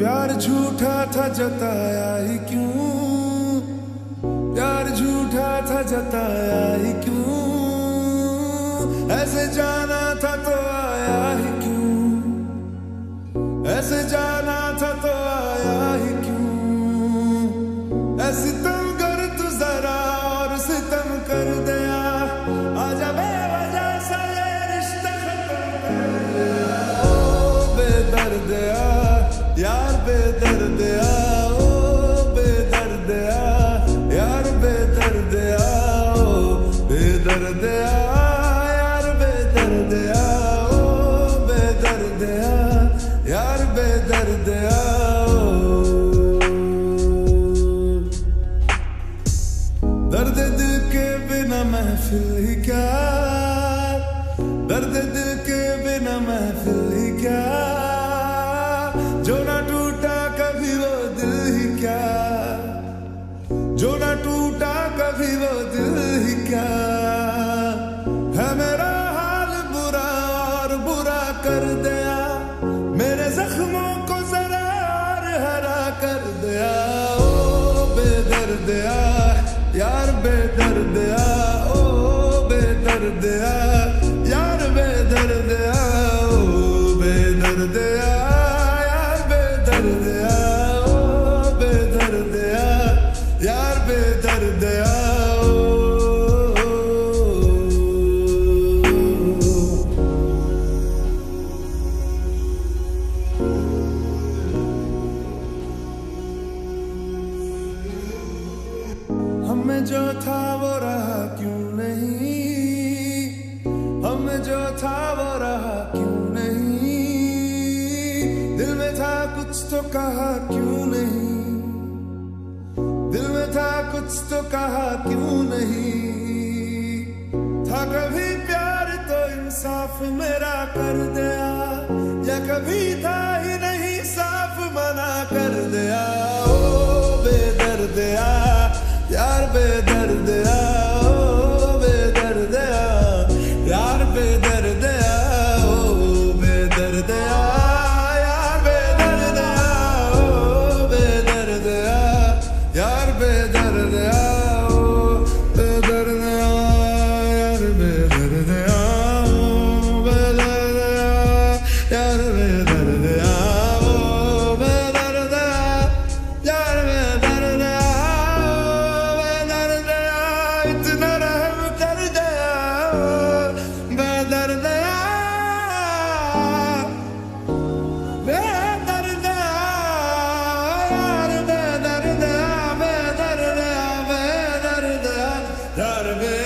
प्यार झूठा था जताया ही क्यों, प्यार झूठा था जताया ही क्यों, ऐसे जाना था तो आया ही क्यों, ऐसे जाना था तो आया ही क्यों, ऐसी तुम कर तू जरा और सितम कर दिया, आजा बेवजह सा ये रिश्ता खत्म कर दिया। ओ बेदर्दिया यार बेदर्दिया, ओ बेदर्दिया यार बेदर्दिया, ओ बेदर्दिया यार बेदर्दिया, ओ बेदर्दिया यार बेदर्दिया। दर्द दिल के बिना महफिल ही क्या, दर्द दिल के बिना महफिल ही क्या, जो ना टूटा कभी वो दिल ही क्या, जो ना टूटा कभी वो दिल ही क्या, है मेरा हाल बुरा और बुरा कर दिया, मेरे जख्मों को जरा और हरा कर दिया। ओ बेदर्दिया यार बेदर्दिया, ओ बेदर्दिया यार बेदर्दिया, ओ बेदर्दिया यार बेदर्दिया, ओ बेदर्दिया यार बेदर्दिया। हमें जो था वो रहा क्यों नहीं, हमें जो था वो रहा क्यों नहीं, दिल में था कुछ तो कहा क्यों नहीं, दिल में था कुछ तो कहा क्यों नहीं, था कभी प्यार तो इंसाफ मेरा कर दिया, या कभी था ही नहीं साफ मना कर दिया। ओ बेदर्दिया यार बेदर्दिया, ओ बेदर्दिया यार बेदर्दिया, ओ बेदर्दिया यार बेदर्दिया, ओ बेदर्दिया यार बेदर्दिया, ओ बेदर्दिया यार बेदर्दिया, ओ बेदर्दिया यार बेदर्दिया, ओ बेदर्दिया यार बेदर्दिया, इतना रहम कर दिया, बेदर्दिया बेदर्दिया यार बेदर्दिया, बेदर्दिया बेदर्दिया यार बेदर्दिया।